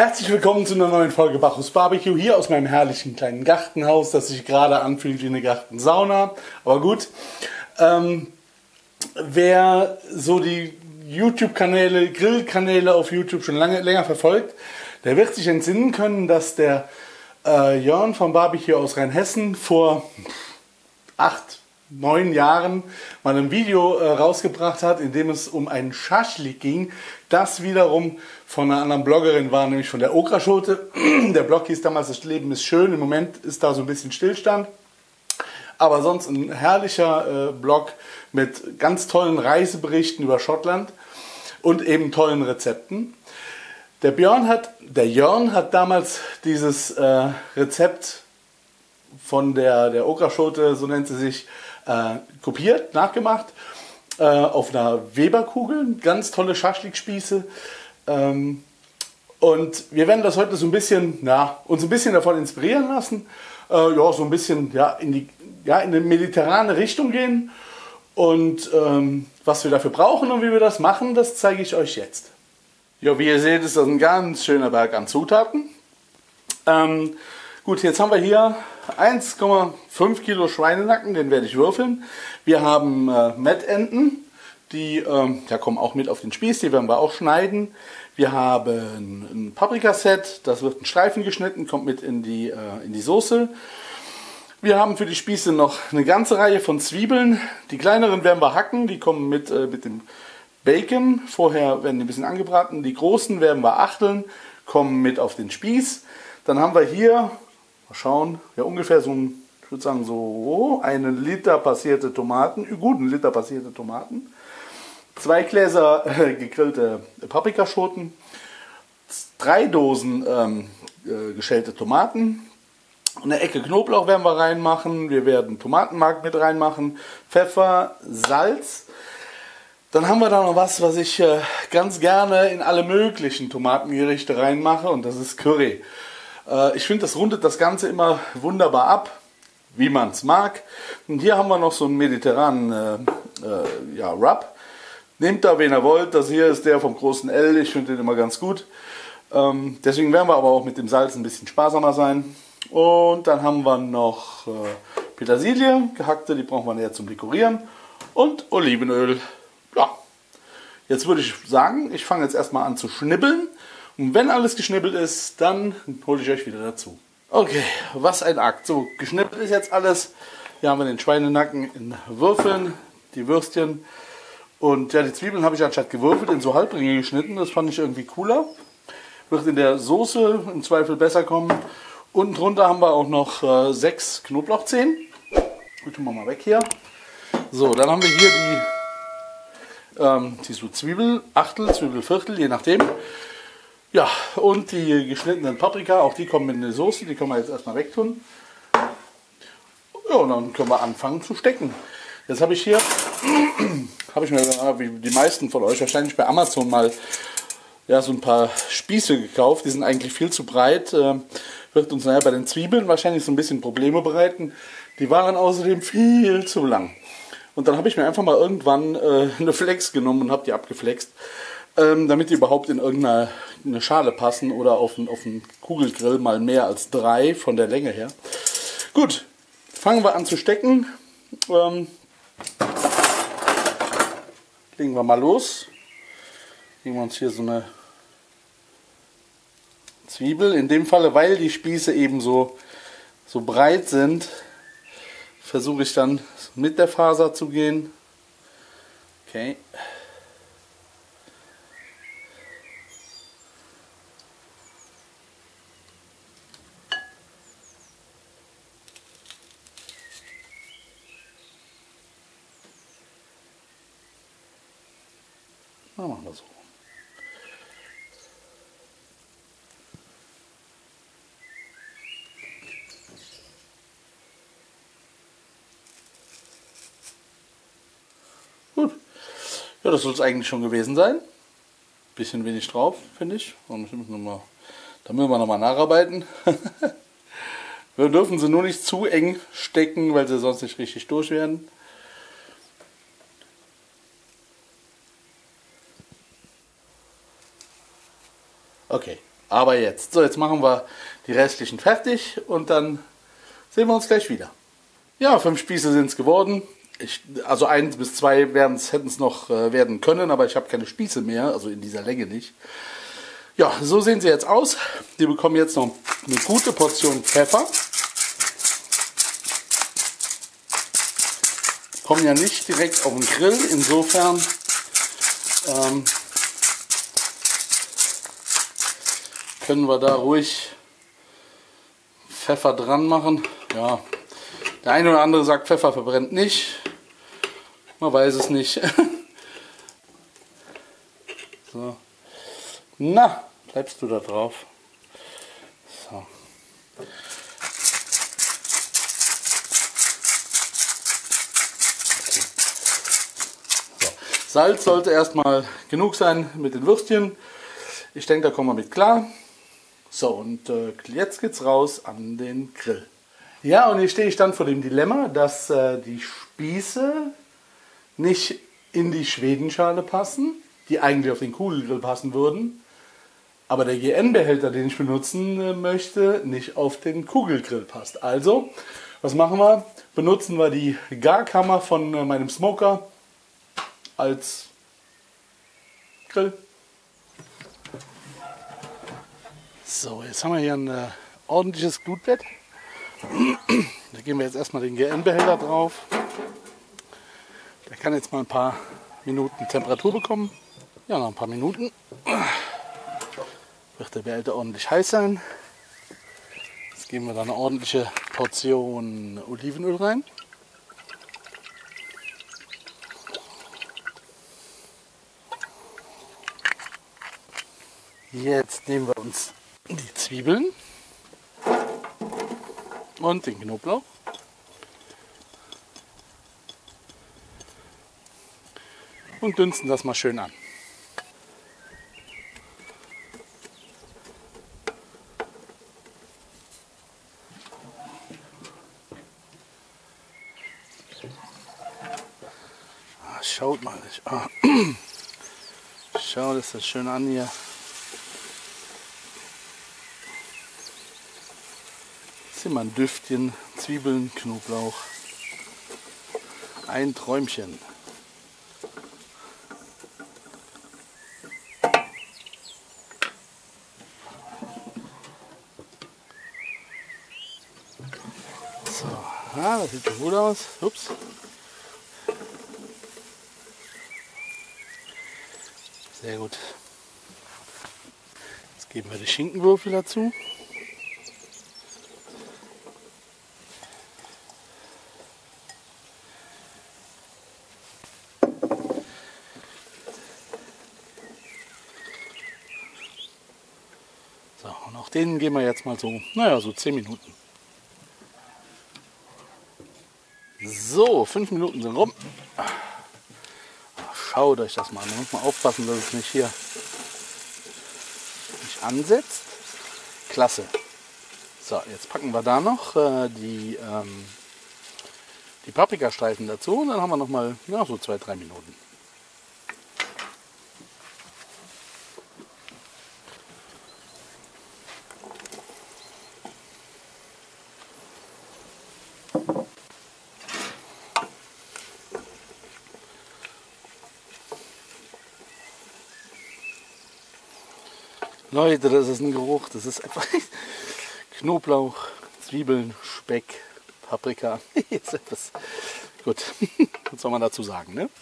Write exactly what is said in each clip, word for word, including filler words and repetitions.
Herzlich willkommen zu einer neuen Folge Bacchus Barbecue hier aus meinem herrlichen kleinen Gartenhaus, das sich gerade anfühlt wie eine Gartensauna. Aber gut, ähm, wer so die YouTube-Kanäle, Grillkanäle auf YouTube schon lange länger verfolgt, der wird sich entsinnen können, dass der äh, Jörn vom Barbecue aus Rheinhessen vor acht, neun Jahren mal ein Video äh, rausgebracht hat, in dem es um einen Schaschlik ging, das wiederum von einer anderen Bloggerin war, nämlich von der Okraschote. Der Blog hieß damals "Das Leben ist schön", im Moment ist da so ein bisschen Stillstand. Aber sonst ein herrlicher äh, Blog mit ganz tollen Reiseberichten über Schottland und eben tollen Rezepten. Der Björn hat, der Jörn hat damals dieses äh, Rezept von der, der Okraschote, so nennt sie sich, äh, kopiert, nachgemacht, äh, auf einer Weberkugel, ganz tolle Schaschlikspieße. Ähm, und wir werden das heute so ein bisschen, na, uns ein bisschen davon inspirieren lassen, äh, ja, so ein bisschen ja, in die, ja, in eine mediterrane Richtung gehen. Und ähm, was wir dafür brauchen und wie wir das machen, das zeige ich euch jetzt. Ja, wie ihr seht, ist das ein ganz schöner Berg an Zutaten. Ähm, gut, jetzt haben wir hier eins Komma fünf Kilo Schweinenacken, den werde ich würfeln. Wir haben äh, Mettenten, die ähm, ja, kommen auch mit auf den Spieß, die werden wir auch schneiden. Wir haben ein Paprikaset, das wird in Streifen geschnitten, kommt mit in die, äh, in die Soße. Wir haben für die Spieße noch eine ganze Reihe von Zwiebeln. Die kleineren werden wir hacken, die kommen mit, äh, mit dem Bacon. Vorher werden die ein bisschen angebraten. Die großen werden wir achteln, kommen mit auf den Spieß. Dann haben wir hier, mal schauen, ja ungefähr so ein, ich würde sagen so einen Liter passierte Tomaten, gut einen Liter passierte Tomaten. Zwei Gläser äh, gegrillte Paprikaschoten. Drei Dosen ähm, äh, geschälte Tomaten. Eine Ecke Knoblauch werden wir reinmachen. Wir werden Tomatenmark mit reinmachen. Pfeffer, Salz. Dann haben wir da noch was, was ich äh, ganz gerne in alle möglichen Tomatengerichte reinmache. Und das ist Curry. Äh, ich finde, das rundet das Ganze immer wunderbar ab, wie man es mag. Und hier haben wir noch so einen mediterranen äh, äh, ja, Rub. Nehmt da, wen ihr wollt. Das hier ist der vom großen L. Ich finde den immer ganz gut. Ähm, deswegen werden wir aber auch mit dem Salz ein bisschen sparsamer sein. Und dann haben wir noch äh, Petersilie, gehackte, die brauchen wir näher zum Dekorieren. Und Olivenöl. Ja, jetzt würde ich sagen, ich fange jetzt erstmal an zu schnibbeln. Und wenn alles geschnibbelt ist, dann hole ich euch wieder dazu. Okay, was ein Akt. So, geschnibbelt ist jetzt alles. Hier haben wir den Schweinenacken in Würfeln, die Würstchen. Und ja, die Zwiebeln habe ich anstatt gewürfelt in so Halbringe geschnitten. Das fand ich irgendwie cooler. Wird in der Soße im Zweifel besser kommen. Unten drunter haben wir auch noch äh, sechs Knoblauchzehen. Die tun wir mal weg hier. So, dann haben wir hier die, ähm, die so Zwiebel, Achtel, Zwiebelviertel, je nachdem. Ja, und die geschnittenen Paprika, auch die kommen in die Soße. Die können wir jetzt erstmal wegtun. Ja, und dann können wir anfangen zu stecken. Jetzt habe ich hier, habe ich mir, wie die meisten von euch wahrscheinlich bei Amazon mal ja, so ein paar Spieße gekauft. Die sind eigentlich viel zu breit. Äh, wird uns naja, bei den Zwiebeln wahrscheinlich so ein bisschen Probleme bereiten. Die waren außerdem viel zu lang. Und dann habe ich mir einfach mal irgendwann äh, eine Flex genommen und habe die abgeflext, ähm, damit die überhaupt in irgendeine eine Schale passen oder auf einen, auf einen Kugelgrill mal mehr als drei von der Länge her. Gut, fangen wir an zu stecken. Ähm, legen wir mal los. Legen wir uns hier so eine Zwiebel. In dem Falle, weil die Spieße eben so, so breit sind, versuche ich dann mit der Faser zu gehen. Okay. Na, machen wir so. Gut. Ja, das soll es eigentlich schon gewesen sein. Bisschen wenig drauf, finde ich. Und noch mal, da müssen wir nochmal nacharbeiten. Wir dürfen sie nur nicht zu eng stecken, weil sie sonst nicht richtig durch werden. Okay, Aber jetzt. So, jetzt machen wir die restlichen fertig und dann sehen wir uns gleich wieder. Ja, fünf Spieße sind es geworden. Ich, also eins bis zwei hätten es noch äh, werden können, aber ich habe keine Spieße mehr, also in dieser Länge nicht. Ja, so sehen sie jetzt aus. Die bekommen jetzt noch eine gute Portion Pfeffer. Kommen ja nicht direkt auf den Grill, insofern ähm, können wir da ruhig Pfeffer dran machen. Ja, der eine oder andere sagt, Pfeffer verbrennt nicht. Man weiß es nicht. So. Na, bleibst du da drauf? So. Okay. So. Salz sollte erstmal genug sein mit den Würstchen. Ich denke, da kommen wir mit klar. So, und äh, jetzt geht's raus an den Grill. Ja, und hier stehe ich dann vor dem Dilemma, dass äh, die Spieße nicht in die Schwedenschale passen, die eigentlich auf den Kugelgrill passen würden, aber der G N-Behälter, den ich benutzen äh, möchte, nicht auf den Kugelgrill passt. Also, was machen wir? Benutzen wir die Garkammer von äh, meinem Smoker als Grill. So, jetzt haben wir hier ein äh, ordentliches Glutbett. Da geben wir jetzt erstmal den G N-Behälter drauf. Der kann jetzt mal ein paar Minuten Temperatur bekommen. Ja, noch ein paar Minuten wird der Behälter ordentlich heiß sein. Jetzt geben wir da eine ordentliche Portion Olivenöl rein. Jetzt nehmen wir uns die Zwiebeln und den Knoblauch. Und dünsten das mal schön an. Ah, schaut mal. Ah. Schaut, ist das schön an hier. Jetzt sind wir ein Düftchen, Zwiebeln, Knoblauch. Ein Träumchen. Ja, das sieht schon gut aus. Ups. Sehr gut. Jetzt geben wir die Schinkenwürfel dazu. So, und auch denen geben wir jetzt mal so, naja, so zehn Minuten. So, fünf Minuten sind rum. Schaut euch das mal an. Man muss mal aufpassen, dass es nicht hier nicht ansetzt. Klasse. So, jetzt packen wir da noch äh, die, ähm, die Paprikastreifen dazu und dann haben wir noch mal ja, so zwei, drei Minuten. Leute, das ist ein Geruch, das ist einfach Knoblauch, Zwiebeln, Speck, Paprika. Jetzt etwas. Gut, was soll man dazu sagen, ne?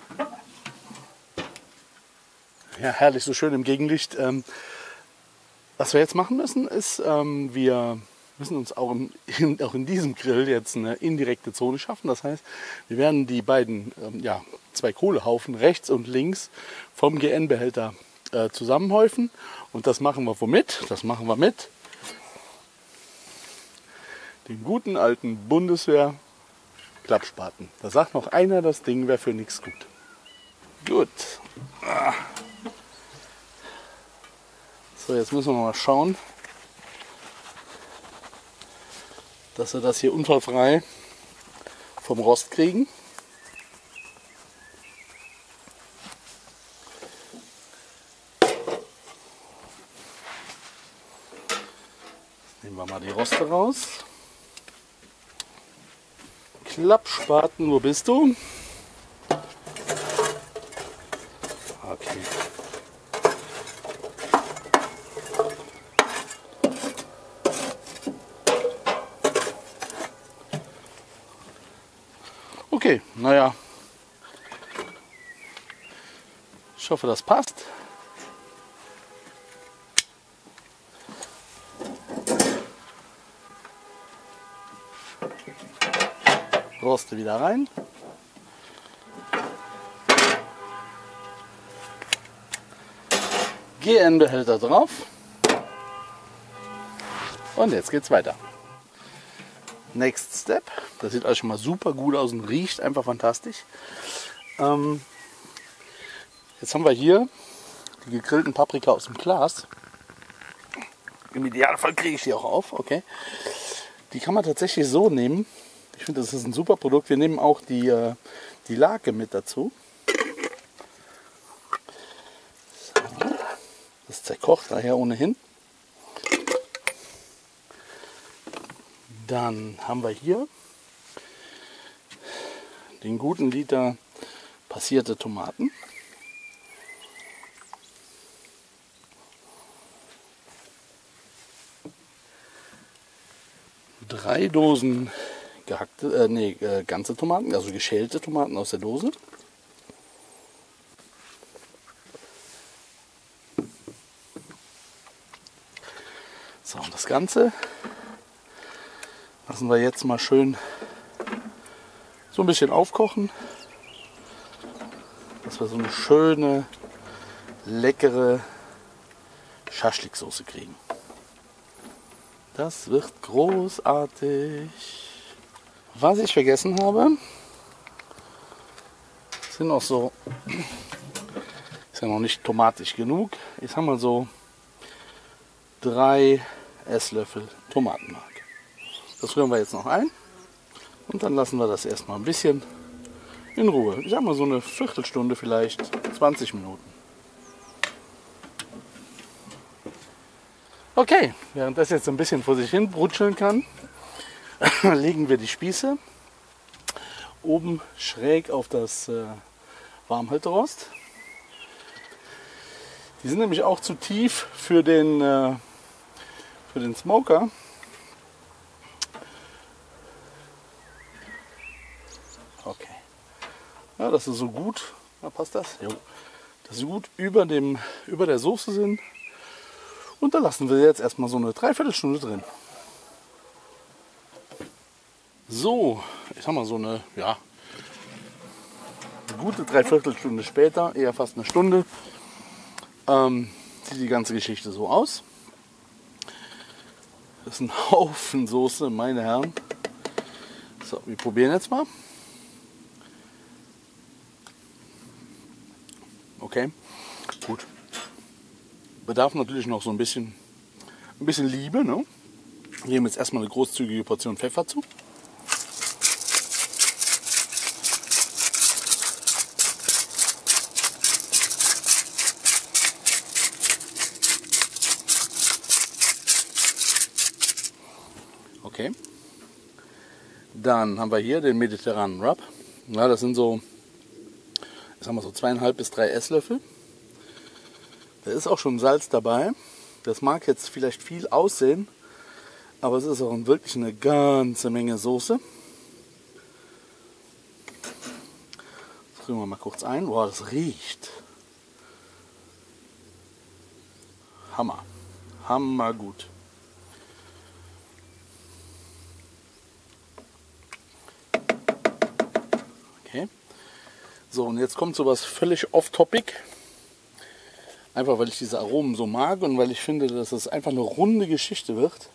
Ja, herrlich, so schön im Gegenlicht. Ähm, was wir jetzt machen müssen, ist, ähm, wir müssen uns auch, im, in, auch in diesem Grill jetzt eine indirekte Zone schaffen. Das heißt, wir werden die beiden, ähm, ja, zwei Kohlehaufen rechts und links vom G N-Behälter äh, zusammenhäufen. Und das machen wir womit? Das machen wir mit den guten alten Bundeswehr-Klappspaten. Da sagt noch einer, das Ding wäre für nichts gut. Gut. So, jetzt müssen wir mal schauen, dass wir das hier unfallfrei vom Rost kriegen. Nehmen wir mal die Roste raus. Klappspaten, wo bist du? Okay. Okay, naja. Ich hoffe, das passt. Roste wieder rein. G N-Behälter drauf. Und jetzt geht's weiter. Next Step. Das sieht alles schon mal super gut aus und riecht einfach fantastisch. Ähm, jetzt haben wir hier die gegrillten Paprika aus dem Glas. Im Idealfall kriege ich die auch auf. Okay. Die kann man tatsächlich so nehmen. Ich finde, das ist ein super Produkt. Wir nehmen auch die, äh, die Lake mit dazu. Das zerkocht daher ohnehin. Dann haben wir hier den guten Liter passierte Tomaten. Drei Dosen gehackte, äh, nee, äh, ganze Tomaten, also geschälte Tomaten aus der Dose. So, und das Ganze lassen wir jetzt mal schön so ein bisschen aufkochen, dass wir so eine schöne, leckere Schaschlik-Soße kriegen. Das wird großartig. Was ich vergessen habe, sind noch so, ist ja noch nicht tomatisch genug, ich sag mal so drei Esslöffel Tomatenmark. Das rühren wir jetzt noch ein und dann lassen wir das erstmal ein bisschen in Ruhe. Ich sag mal so eine Viertelstunde, vielleicht zwanzig Minuten. Okay, während das jetzt ein bisschen vor sich hin brutscheln kann, legen wir die Spieße oben schräg auf das äh, Warmhalterost. Die sind nämlich auch zu tief für den, äh, für den Smoker. Okay. Ja, dass sie so gut, ja, passt das? Jo. Dass sie gut über, dem, über der Soße sind. Und da lassen wir jetzt erstmal so eine Dreiviertelstunde drin. So, ich sag mal so eine, ja, eine gute Dreiviertelstunde später, eher fast eine Stunde, ähm, sieht die ganze Geschichte so aus. Das ist ein Haufen Soße, meine Herren. So, wir probieren jetzt mal. Okay, gut. Bedarf natürlich noch so ein bisschen, ein bisschen Liebe. Ne? Wir geben jetzt erstmal eine großzügige Portion Pfeffer zu. Okay. Dann haben wir hier den mediterranen Rub. Ja, das sind so, ich sag mal so zweieinhalb bis drei Esslöffel. Da ist auch schon Salz dabei. Das mag jetzt vielleicht viel aussehen, aber es ist auch wirklich eine ganze Menge Soße. Das rühren wir mal kurz ein. Boah, das riecht. Hammer. Hammer gut. Okay. So, und jetzt kommt sowas völlig off-topic. Einfach weil ich diese Aromen so mag und weil ich finde, dass es einfach eine runde Geschichte wird.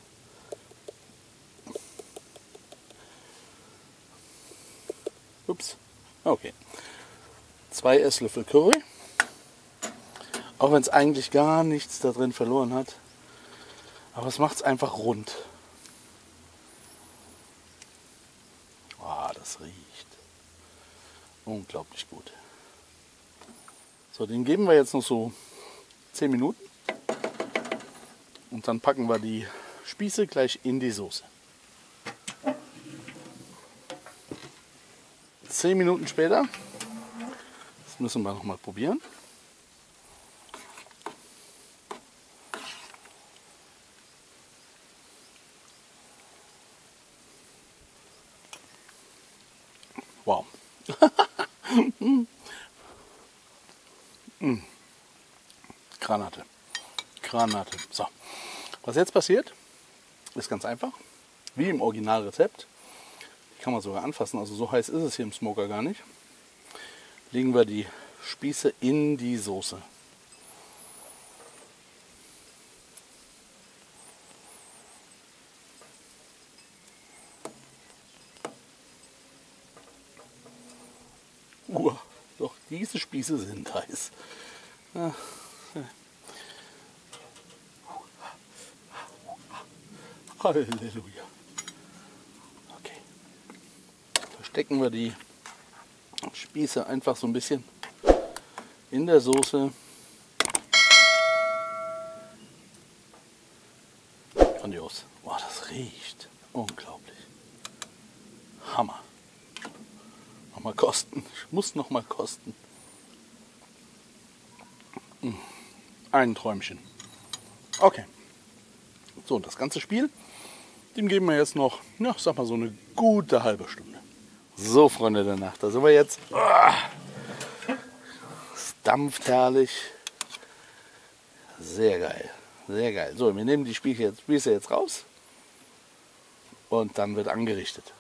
Ups. Okay. Zwei Esslöffel Curry. Auch wenn es eigentlich gar nichts da drin verloren hat. Aber es macht es einfach rund. Oh, das riecht unglaublich gut. So, den geben wir jetzt noch so zehn Minuten und dann packen wir die Spieße gleich in die Soße. Zehn Minuten später, das müssen wir noch mal probieren. Wow. mm. Granate. Granate. So. Was jetzt passiert, ist ganz einfach. Wie im Originalrezept. Die kann man sogar anfassen. Also so heiß ist es hier im Smoker gar nicht. Legen wir die Spieße in die Soße. Uh, doch diese Spieße sind heiß. Ah. Halleluja. Okay. Verstecken wir die Spieße einfach so ein bisschen in der Soße. Grandios. Boah, das riecht unglaublich. Hammer. Nochmal kosten. Ich muss noch mal kosten. Ein Träumchen. Okay. So, und das ganze Spiel, dem geben wir jetzt noch, ja, sag mal so eine gute halbe Stunde. So, Freunde der Nacht, da sind wir jetzt. Es dampft herrlich. Sehr geil. Sehr geil. So, wir nehmen die Spieße jetzt, Spieße jetzt raus. Und dann wird angerichtet.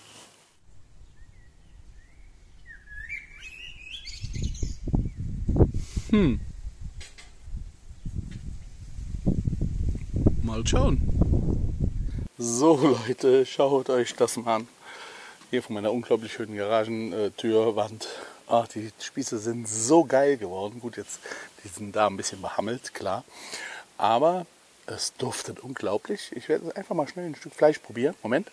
Hm. Mal schauen. So Leute, schaut euch das mal an. Hier von meiner unglaublich schönen Garagentürwand. Ach, die Spieße sind so geil geworden. Gut, jetzt die sind da ein bisschen behammelt, klar. Aber es duftet unglaublich. Ich werde einfach mal schnell ein Stück Fleisch probieren. Moment.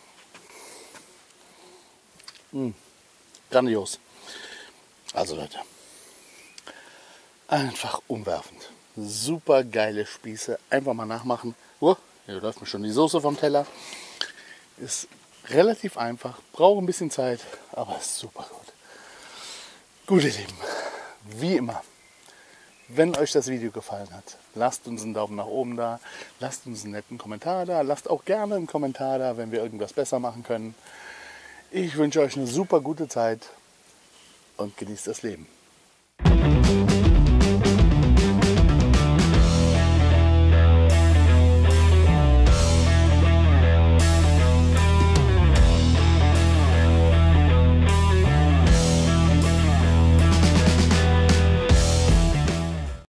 Mmh. Grandios. Also Leute, einfach umwerfend. Super geile Spieße. Einfach mal nachmachen. Oh, hier läuft mir schon die Soße vom Teller. Ist relativ einfach. Braucht ein bisschen Zeit, aber ist super gut. Gut, ihr Lieben. Wie immer, wenn euch das Video gefallen hat, lasst uns einen Daumen nach oben da. Lasst uns einen netten Kommentar da. Lasst auch gerne einen Kommentar da, wenn wir irgendwas besser machen können. Ich wünsche euch eine super gute Zeit und genießt das Leben.